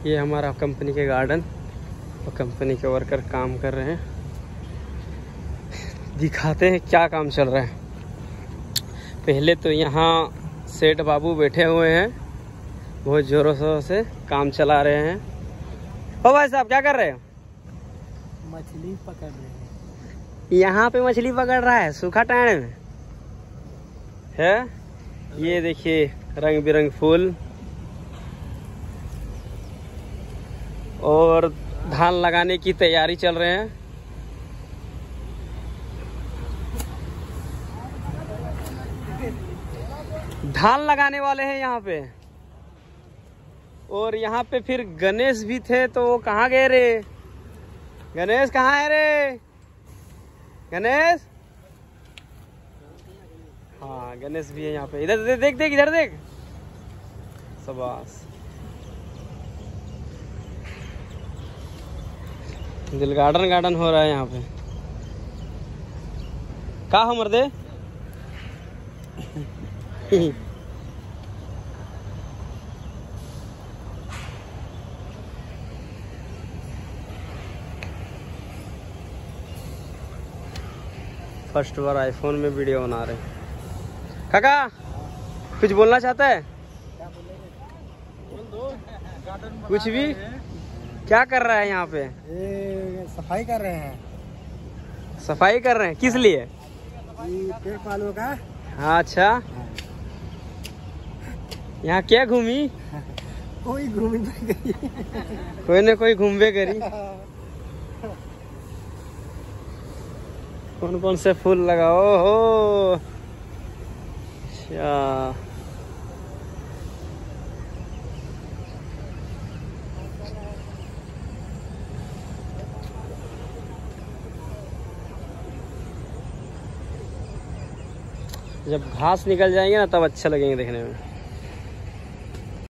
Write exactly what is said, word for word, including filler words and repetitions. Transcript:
ये हमारा कंपनी के गार्डन और कंपनी के वर्कर काम कर रहे हैं। दिखाते हैं क्या काम चल रहा है। पहले तो यहाँ सेठ बाबू बैठे हुए हैं, बहुत जोरों शोरों से काम चला रहे हैं। ओ भाई साहब क्या कर रहे हो? मछली पकड़ रहे हैं। यहाँ पे मछली पकड़ रहा है सूखा टाइम में है। ये देखिए रंग बिरंग फूल और धान लगाने की तैयारी चल रहे हैं। धान लगाने वाले हैं यहाँ पे। और यहाँ पे फिर गणेश भी थे, तो वो कहाँ गए रे? गणेश कहाँ है रे? गणेश, हाँ गणेश भी है यहाँ पे। इधर देख देख देख इधर देख। शाबाश, दिल गार्डन गार्डन हो रहा है यहाँ पे। का हो मर्दे? फर्स्ट बार आईफोन में वीडियो बना रहे हैं। काका कुछ बोलना चाहता है? कुछ भी। क्या कर रहा है यहाँ पे? ये सफाई कर रहे हैं। सफाई कर रहे हैं किस लिए? पेड़ पालो का। हाँ अच्छा, यहाँ क्या घूमी? कोई घूमी गई। कोई ना कोई घूमबे करी। कौन कौन से फूल लगाओ हो? अच्छा, जब घास निकल जाएंगे ना तब अच्छा लगेंगे देखने में।